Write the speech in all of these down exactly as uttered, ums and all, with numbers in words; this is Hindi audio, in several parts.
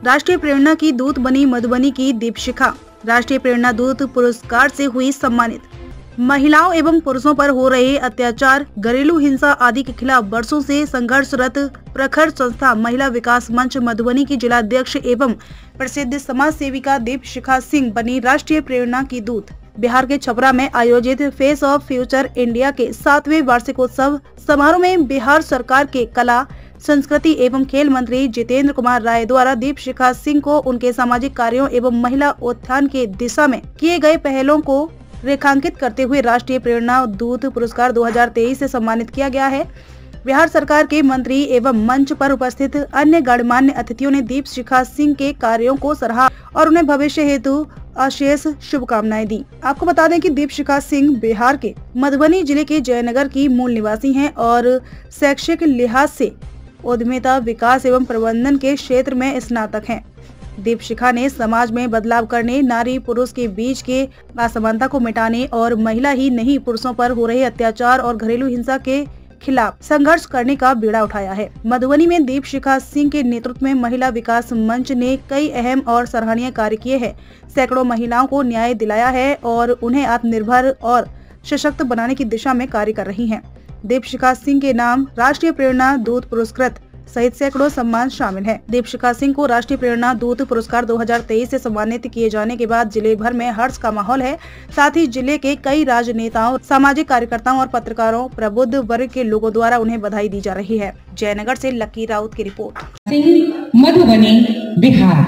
राष्ट्रीय प्रेरणा की दूत बनी मधुबनी की दीपशिखा। राष्ट्रीय प्रेरणा दूत पुरस्कार से हुई सम्मानित। महिलाओं एवं पुरुषों पर हो रहे अत्याचार, घरेलू हिंसा आदि के खिलाफ वर्षों से संघर्षरत प्रखर संस्था महिला विकास मंच मधुबनी की जिला अध्यक्ष एवं प्रसिद्ध समाज सेविका दीपशिखा सिंह बनी राष्ट्रीय प्रेरणा की दूत। बिहार के छपरा में आयोजित फेस ऑफ फ्यूचर इंडिया के सातवें वार्षिकोत्सव समारोह में बिहार सरकार के कला, संस्कृति एवं खेल मंत्री जितेंद्र कुमार राय द्वारा दीपशिखा सिंह को उनके सामाजिक कार्यों एवं महिला उत्थान के दिशा में किए गए पहलों को रेखांकित करते हुए राष्ट्रीय प्रेरणा दूत पुरस्कार दो हज़ार तेईस से सम्मानित किया गया है। बिहार सरकार के मंत्री एवं मंच पर उपस्थित अन्य गणमान्य अतिथियों ने दीपशिखा सिंह के कार्यों को सराहा और उन्हें भविष्य हेतु अशेष शुभकामनाएं दी। आपको बता दें कि दीपशिखा सिंह बिहार के मधुबनी जिले के जयनगर की मूल निवासी हैं और शैक्षिक लिहाज से उद्यमिता, विकास एवं प्रबंधन के क्षेत्र में स्नातक हैं। दीपशिखा ने समाज में बदलाव करने, नारी पुरुष के बीच के असमानता को मिटाने और महिला ही नहीं पुरुषों पर हो रहे अत्याचार और घरेलू हिंसा के खिलाफ संघर्ष करने का बीड़ा उठाया है। मधुबनी में दीपशिखा सिंह के नेतृत्व में महिला विकास मंच ने कई अहम और सराहनीय कार्य किए हैं। सैकड़ों महिलाओं को न्याय दिलाया है और उन्हें आत्मनिर्भर और सशक्त बनाने की दिशा में कार्य कर रही हैं। दीपशिखा सिंह के नाम राष्ट्रीय प्रेरणा दूत पुरस्कृत सहित सैकड़ों सम्मान शामिल हैं। दीपशिखा सिंह को राष्ट्रीय प्रेरणा दूत पुरस्कार दो हज़ार तेईस से सम्मानित किए जाने के बाद जिले भर में हर्ष का माहौल है। साथ ही जिले के कई राजनेताओं, सामाजिक कार्यकर्ताओं और पत्रकारों, प्रबुद्ध वर्ग के लोगों द्वारा उन्हें बधाई दी जा रही है। जयनगर से लक्की राउत की रिपोर्ट। मधुबनी, बिहार।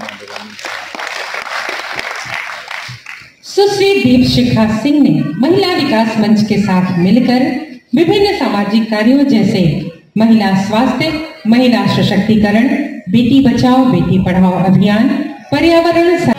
सुश्री दीपशिखा सिंह ने महिला विकास मंच के साथ मिलकर विभिन्न सामाजिक कार्यों जैसे महिला स्वास्थ्य, महिला सशक्तिकरण, बेटी बचाओ बेटी पढ़ाओ अभियान, पर्यावरण